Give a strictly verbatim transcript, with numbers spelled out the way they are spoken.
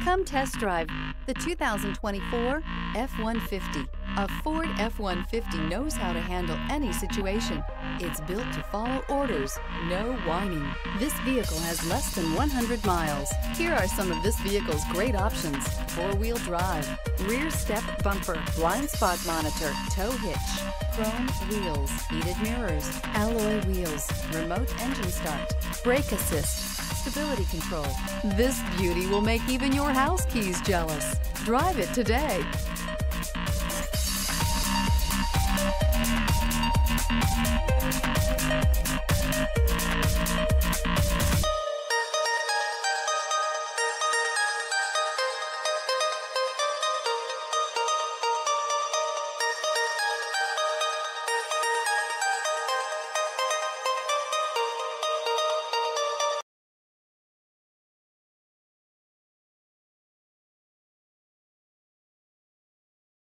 Come test drive the two thousand twenty-four F one fifty. A Ford F one fifty knows how to handle any situation. It's built to follow orders, no whining. This vehicle has less than one hundred miles. Here are some of this vehicle's great options: four-wheel drive, rear step bumper, blind spot monitor, tow hitch, chrome wheels, heated mirrors, alloy wheels, remote engine start, brake assist, stability control. This beauty will make even your house keys jealous. Drive it today.